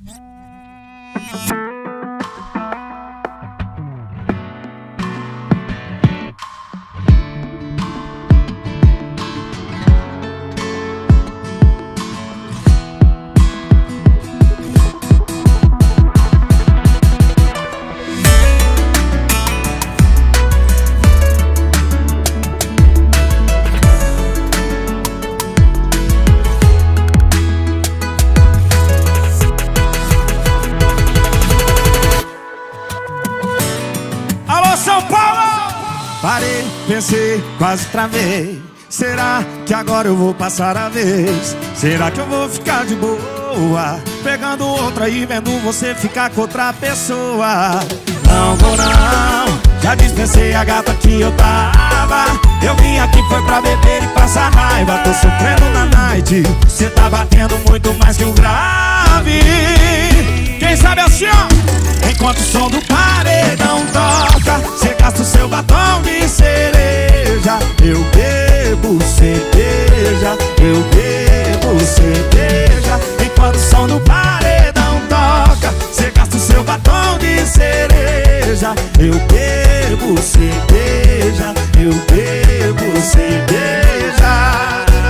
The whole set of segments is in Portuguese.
Parei, pensei, quase travei. Será que agora eu vou passar a vez? Será que eu vou ficar de boa pegando outra e vendo você ficar com outra pessoa? Não vou não, já dispensei a gata que eu tava. Eu vim aqui foi pra beber e passar raiva. Tô sofrendo na night, cê tá batendo muito mais que o grave. Quem sabe assim, ó, enquanto o som do paredão toca, cê gasta o seu batom de cereja. Eu bebo cerveja, eu bebo cerveja. Enquanto o som do paredão toca, cê gasta o seu batom de cereja. Eu bebo cerveja, eu bebo cerveja.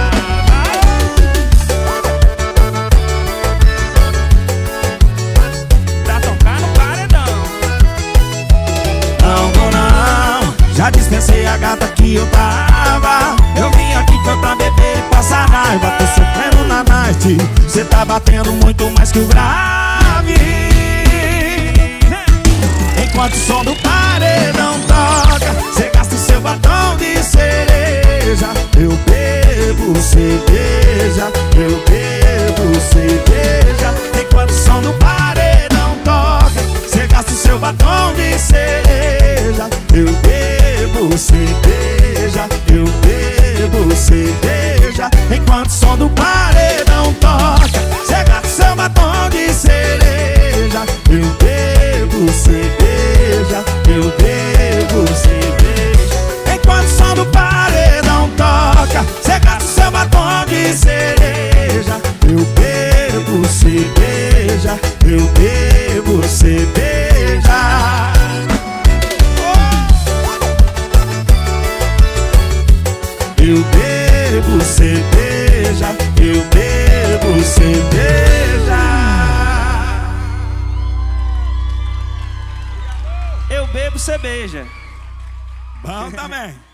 Já dispensei a gata que eu tava. Eu vim aqui foi pra beber e passar raiva. Tô sofrendo na night, cê tá batendo muito mais que o grave. Enquanto o som do paredão toca, cê gasta o seu batom de cereja. Eu bebo cerveja, eu bebo cerveja. Enquanto o som do paredão toca, cê gasta o seu batom de cereja. Eu bebo cerveja, eu bebo cerveja. Enquanto o som do paredão toca, cê gasta o seu batom de cereja. Eu bebo cerveja, eu bebo cerveja. Enquanto o som do paredão toca, cê gasta o seu batom de cereja. Eu bebo cerveja, eu bebo cerveja. Eu bebo cerveja, eu bebo cerveja. Eu bebo cerveja. Bom também.